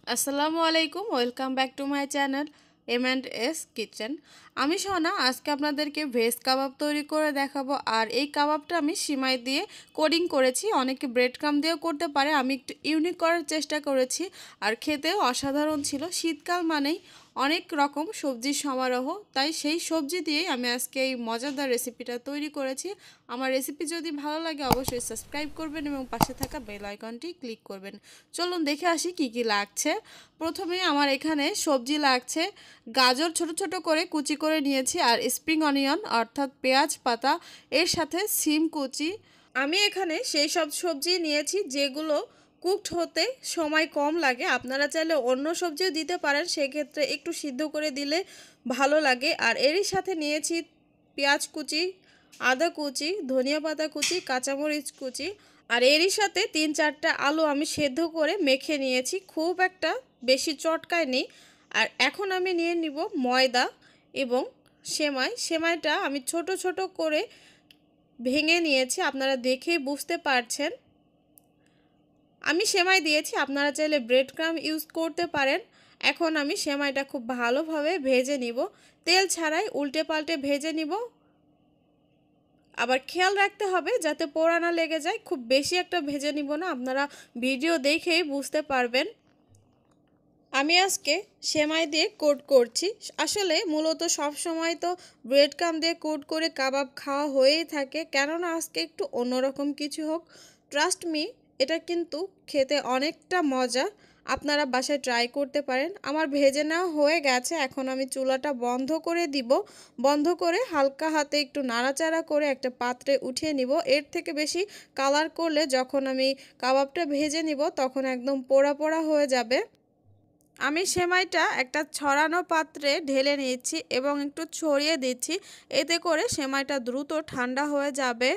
আসসালামু আলাইকুম, welcome back to my channel M&S kitchen. আমি সোনা আজকে আপনাদেরকে ভেজ কাবাব তৈরি করে দেখাবো। আর এই কাবাবটা আমি সিমাই দিয়ে কোডিং করেছি। অনেকে ব্রেড ক্রাম দিয়েও করতে পারে, আমি একটু ইউনিক করার চেষ্টা করেছি। আর খেতেও অসাধারণ ছিল। শীতকাল মানেই অনেক রকম সবজির সমারোহ, তাই সেই সবজি দিয়েই আমি আজকে এই মজাদার রেসিপিটা তৈরি করেছি। আমার রেসিপি যদি ভালো লাগে অবশ্যই সাবস্ক্রাইব করবেন এবং পাশে থাকা বেল আইকনটি ক্লিক করবেন। চলুন দেখে আসি কি কি লাগছে। প্রথমে আমার এখানে সবজি লাগছে। গাজর ছোট ছোট করে কুচি করে নিয়েছি, আর স্প্রিং অনিয়ন অর্থাৎ পেঁয়াজ পাতা, এর সাথে সিম কুচি। আমি এখানে সেই সব সবজি নিয়েছি যেগুলো কুকড হতে সময় কম লাগে। আপনারা চাইলে অন্য সবজিও দিতে পারেন, সেক্ষেত্রে একটু সিদ্ধ করে দিলে ভালো লাগে। আর এরই সাথে নিয়েছি পেঁয়াজ কুচি, আদা কুচি, ধনিয়া পাতা কুচি, কাঁচামরিচ কুচি। আর এরই সাথে 3-4টা আলু আমি সেদ্ধ করে মেখে নিয়েছি, খুব একটা বেশি চটকায় নেই। আর এখন আমি নিয়ে নিব ময়দা এবং সেমাইটা আমি ছোট ছোট করে ভেঙে নিয়েছি, আপনারা দেখেই বুঝতে পারছেন। আমি সেমাই দিয়েছি, আপনারা চাইলে ব্রেড ক্রাম ইউজ করতে পারেন। এখন আমি সেমাইটা খুব ভালোভাবে ভেজে নিব, তেল ছাড়াই উল্টে পাল্টে ভেজে নিব। আবার খেয়াল রাখতে হবে যাতে পোড়া না লেগে যায়, খুব বেশি একটা ভেজে নিব না, আপনারা ভিডিও দেখেই বুঝতে পারবেন। আমি আজকে সেমাই দিয়ে কোট করছি। আসলে মূলত সব সময় তো ব্রেড ক্রাম দিয়ে কোট করে কাবাব খাওয়া হয়েই থাকে, কেননা আজকে একটু অন্যরকম কিছু হোক। ট্রাস্ট মি, এটা কিন্তু খেতে অনেকটা মজা। আপনারা বাসায় ট্রাই করতে পারেন। আমার ভেজে নেওয়া হয়ে গেছে, এখন আমি চুলাটা বন্ধ করে দিব। বন্ধ করে হালকা হাতে একটু নাড়াচাড়া করে একটা পাত্রে উঠিয়ে নিব। এর থেকে বেশি কালার করলে যখন আমি কাবাবটা ভেজে নিব তখন একদম পোড়া পোড়া হয়ে যাবে। আমি সেমাইটা একটা ছড়ানো পাত্রে ঢেলে নিচ্ছি এবং একটু ছড়িয়ে দিচ্ছি, এতে করে সেমাইটা দ্রুত ঠান্ডা হয়ে যাবে।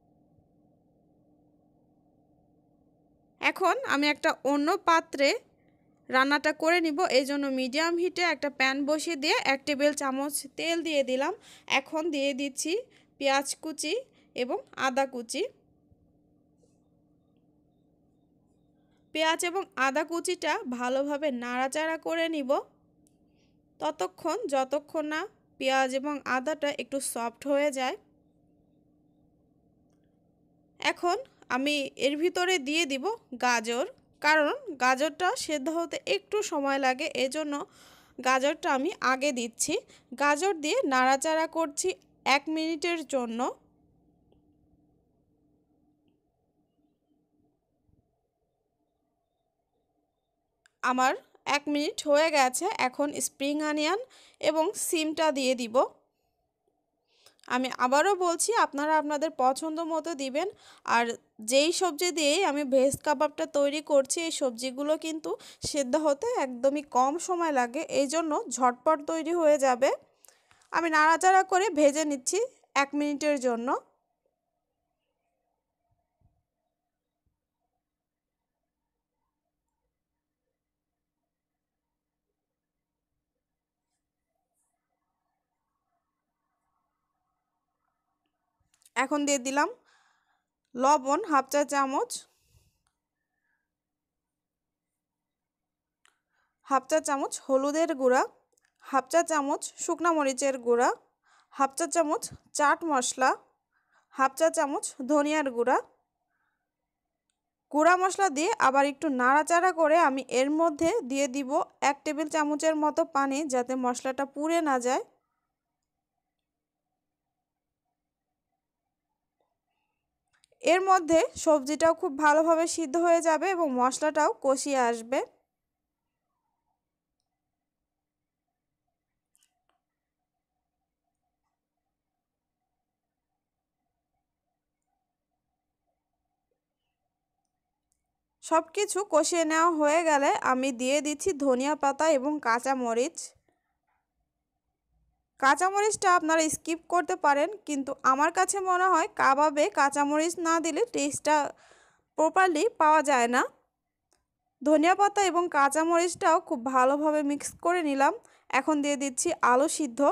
এখন আমি একটা অন্য পাত্রে রান্নাটা করে নিব, এই জন্য মিডিয়াম হিটে একটা প্যান বসিয়ে দিয়ে 1 টেবিল চামচ তেল দিয়ে দিলাম। এখন দিয়ে দিচ্ছি পেঁয়াজ কুচি এবং আদা কুচি। পেঁয়াজ এবং আদা কুচিটা ভালোভাবে নাড়াচাড়া করে নিব যতক্ষণ না পেঁয়াজ এবং আদাটা একটু সফট হয়ে যায়। এখন আমি এর ভিতরে দিয়ে দিব গাজর, কারণ গাজরটা সেদ্ধ হতে একটু সময় লাগে, এজন্য গাজরটা আমি আগে দিচ্ছি। গাজর দিয়ে নাড়াচাড়া করছি 1 মিনিটের জন্য। আমার 1 মিনিট হয়ে গেছে। এখন স্প্রিং অনিয়ন এবং সিমটা দিয়ে দিব। আমি আবারও বলছি, আপনারা আপনাদের পছন্দ মতো দিবেন। আর যেই সবজি দিয়েই আমি ভেজ কাবাবটা তৈরি করছি, এই সবজিগুলো কিন্তু সেদ্ধ হতে একদমই কম সময় লাগে, এই জন্য ঝটপট তৈরি হয়ে যাবে। আমি নাড়াচাড়া করে ভেজে নিচ্ছি 1 মিনিটের জন্য। এখন দিয়ে দিলাম লবণ হাফ চা চামচ, হাফ চা চামচ হলুদের গুঁড়া, হাফ চা চামচ শুকনা মরিচের গুঁড়া, হাফ চা চামচ চাট মশলা, হাফ চা চামচ ধনিয়ার গুঁড়া। গুঁড়া মশলা দিয়ে আবার একটু নাড়াচাড়া করে আমি এর মধ্যে দিয়ে দিব 1 টেবিল চামচের মতো পানি, যাতে মশলাটা পুড়ে না যায়। এর মধ্যে সবজিটাও খুব ভালোভাবে সিদ্ধ হয়ে যাবে এবং মশলাটাও কষিয়ে আসবে। সব কিছু কষিয়ে নেওয়া হয়ে গেলে আমি দিয়ে দিচ্ছি ধনিয়া পাতা এবং কাঁচামরিচ। কাঁচামরিচটা আপনারা স্কিপ করতে পারেন, কিন্তু আমার কাছে মনে হয় কাবাবে কাঁচামরিচ না দিলে টেস্টটা প্রপারলি পাওয়া যায় না। ধনিয়া পাতা এবং কাঁচামরিচটাও খুব ভালোভাবে মিক্স করে নিলাম। এখন দিয়ে দিচ্ছি আলু সিদ্ধ।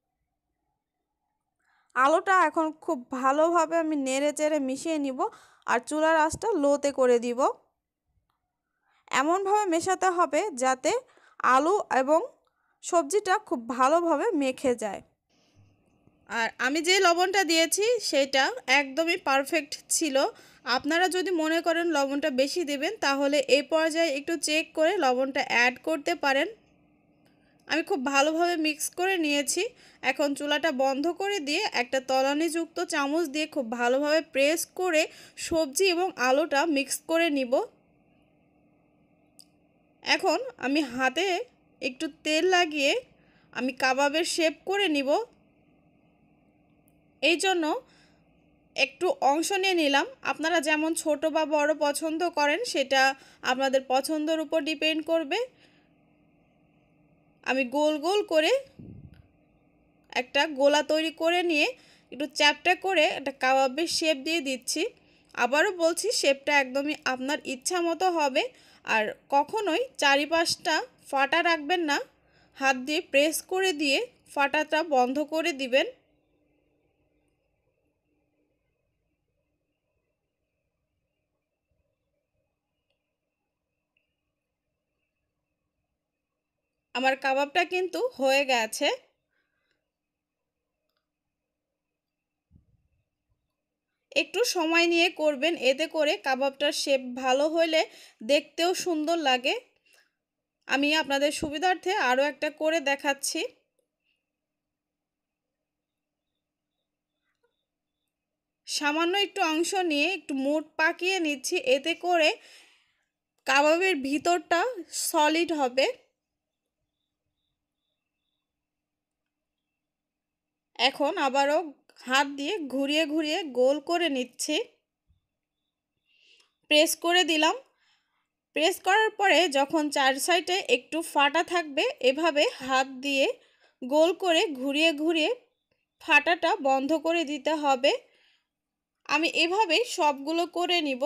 আলুটা এখন খুব ভালোভাবে আমি নেড়ে চেড়ে মিশিয়ে নিব, আর চুলার আঁচটা লোতে করে দিব। এমনভাবে মেশাতে হবে যাতে আলু এবং সবজিটা খুব ভালোভাবে মেখে যায়। আর আমি যে লবণটা দিয়েছি সেটা একদমই পারফেক্ট ছিল। আপনারা যদি মনে করেন লবণটা বেশি দেবেন তাহলে এই পর্যায়ে একটু চেক করে লবণটা অ্যাড করতে পারেন। আমি খুব ভালোভাবে মিক্স করে নিয়েছি। এখন চুলাটা বন্ধ করে দিয়ে একটা তলানিযুক্ত চামচ দিয়ে খুব ভালোভাবে প্রেস করে সবজি এবং আলুটা মিক্স করে নিব। এখন আমি হাতে একটু তেল লাগিয়ে আমি কাবাবের শেপ করে নিব। এই জন্য একটু অংশ নিয়ে নিলাম। আপনারা যেমন ছোট বা বড় পছন্দ করেন সেটা আপনাদের পছন্দের উপর ডিপেন্ড করবে। আমি গোল গোল করে একটা গোলা তৈরি করে নিয়ে একটু চ্যাপটা করে একটা কাবাবের শেপ দিয়ে দিচ্ছি। আবারও বলছি, শেপটা একদমই আপনার ইচ্ছা মতো হবে। আর কখনোই চারিপাশটা ফাটা রাখবেন না, হাত দিয়ে প্রেস করে দিয়ে ফাটাটা বন্ধ করে দিবেন। আমার কাবাবটা কিন্তু হয়ে গেছে। একটু সময় নিয়ে করবেন, এতে করে কাবাবটার শেপ ভালো হলে দেখতেও সুন্দর লাগে। আমি আপনাদের সুবিধার্থে আরও একটা করে দেখাচ্ছি। সামান্য একটু অংশ নিয়ে একটু মুড পাকিয়ে নিচ্ছি, এতে করে কাবাবের ভিতরটা সলিড হবে। এখন আবারও হাত দিয়ে ঘুরিয়ে ঘুরিয়ে গোল করে নিচ্ছি, প্রেস করে দিলাম। প্রেস করার পরে যখন চার সাইডে একটু ফাটা থাকবে এভাবে হাত দিয়ে গোল করে ঘুরিয়ে ঘুরিয়ে ফাটাটা বন্ধ করে দিতে হবে। আমি এভাবেই সবগুলো করে নিব।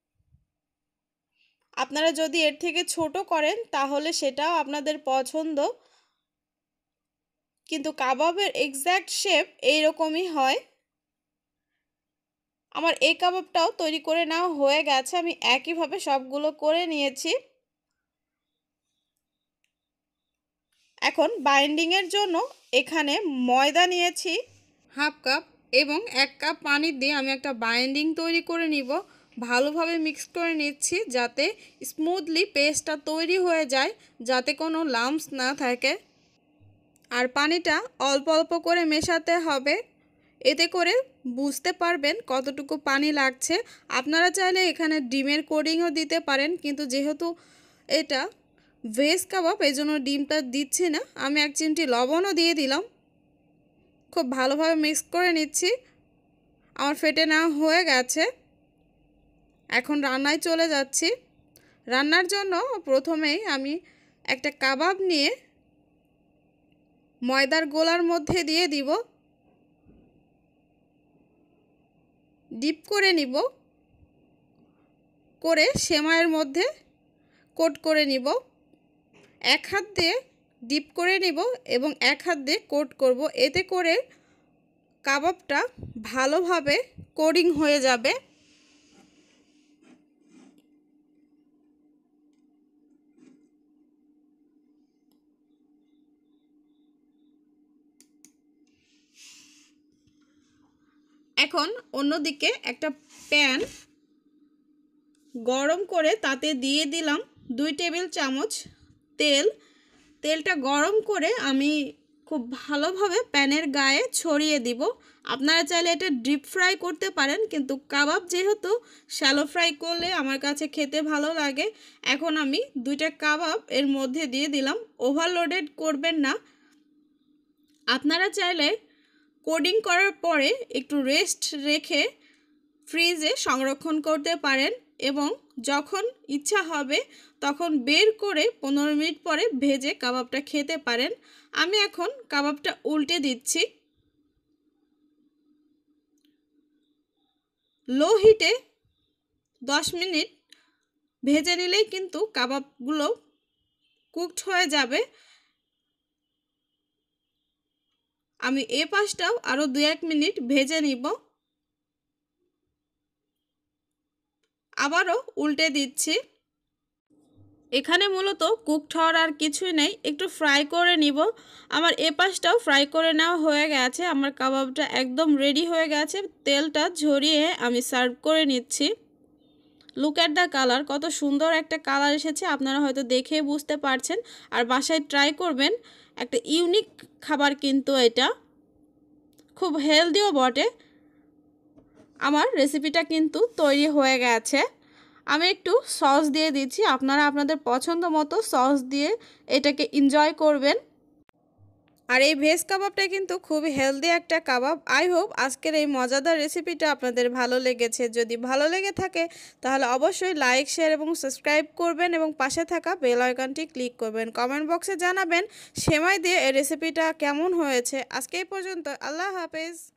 আপনারা যদি এর থেকে ছোট করেন তাহলে সেটাও আপনাদের পছন্দ, কিন্তু কাবাবের এক্স্যাক্ট শেপ এইরকমই হয়। আমার এই কাবাবটাও তৈরি করে নেওয়া হয়ে গেছে। আমি একইভাবে সবগুলো করে নিয়েছি। এখন বাইন্ডিংয়ের জন্য এখানে ময়দা নিয়েছি হাফ কাপ এবং 1 কাপ পানি দিয়ে আমি একটা বাইন্ডিং তৈরি করে নিব। ভালোভাবে মিক্স করে নিচ্ছি যাতে স্মুথলি পেস্টটা তৈরি হয়ে যায়, যাতে কোনো লাম্পস না থাকে। আর পানিটা অল্প অল্প করে মেশাতে হবে, এতে করে বুঝতে পারবেন কতটুকু পানি লাগছে। আপনারা চাইলে এখানে ডিমের কোডিংও দিতে পারেন, কিন্তু যেহেতু এটা ভেজ কাবাব এই জন্য ডিমটা দিচ্ছি না। আমি 1 চিমটি লবণও দিয়ে দিলাম। খুব ভালোভাবে মিক্স করে নিচ্ছি। আমার ফেটে নেওয়া হয়ে গেছে। এখন রান্নায় চলে যাচ্ছি। রান্নার জন্য প্রথমেই আমি একটা কাবাব নিয়ে ময়দার গোলার মধ্যে দিয়ে দিব, ডিপ করে নিব, করে সেমাইয়ের মধ্যে কোট করে নিব। এক হাত দিয়ে ডিপ করে নিব এবং এক হাত দিয়ে কোট করব, এতে করে কাবাবটা ভালোভাবে কোটিং হয়ে যাবে। এখন অন্যদিকে একটা প্যান গরম করে তাতে দিয়ে দিলাম 2 টেবিল চামচ তেল। তেলটা গরম করে আমি খুব ভালোভাবে প্যানের গায়ে ছড়িয়ে দিব। আপনারা চাইলে এটা ডিপ ফ্রাই করতে পারেন, কিন্তু কাবাব যেহেতু শ্যালো ফ্রাই করলে আমার কাছে খেতে ভালো লাগে। এখন আমি 2টা কাবাব এর মধ্যে দিয়ে দিলাম। ওভারলোডেড করবেন না। আপনারা চাইলে কোডিং করার পরে একটু রেস্ট রেখে ফ্রিজে সংরক্ষণ করতে পারেন এবং যখন ইচ্ছা হবে তখন বের করে 15 মিনিট পরে ভেজে কাবাবটা খেতে পারেন। আমি এখন কাবাবটা উল্টে দিচ্ছি। লো হিটে 10 মিনিট ভেজে নিলেই কিন্তু কাবাবগুলো কুকড হয়ে যাবে। আমি এই পাশটাও আরও 2-1 মিনিট ভেজে নিব। আবারও উল্টে দিচ্ছি। এখানে মূলত কুকড হওয়ার আর কিছুই নেই, একটু ফ্রাই করে নিব। আমার এ পাশটাও ফ্রাই করে নেওয়া হয়ে গেছে, আমার কাবাবটা একদম রেডি হয়ে গেছে। তেলটা ঝরিয়ে আমি সার্ভ করে নিচ্ছি। লুক অ্যাট দ্য কালার, কত সুন্দর একটা কালার এসেছে, আপনারা হয়তো দেখে বুঝতে পারছেন। আর বাসায় ট্রাই করবেন, একটা ইউনিক খাবার কিন্তু এটা, খুব হেলদিও বটে। আমার রেসিপিটা কিন্তু তৈরি হয়ে গেছে। আমি একটু সস দিয়ে দিচ্ছি, আপনারা আপনাদের পছন্দ মতো সস দিয়ে এটাকে এনজয় করবেন। আর এই ভেজ কাবাবটা কিন্তু খুবই হেলদি একটা কাবাব। আই হোপ আজকের এই মজাদার রেসিপিটা আপনাদের ভালো লেগেছে। যদি ভালো লেগে থাকে তাহলে অবশ্যই লাইক, শেয়ার এবং সাবস্ক্রাইব করবেন এবং পাশে থাকা বেল আইকনটি ক্লিক করবেন। কমেন্ট বক্সে জানাবেন সেমাই দিয়ে এই রেসিপিটা কেমন হয়েছে। আজকে এই পর্যন্ত, আল্লাহ হাফেজ।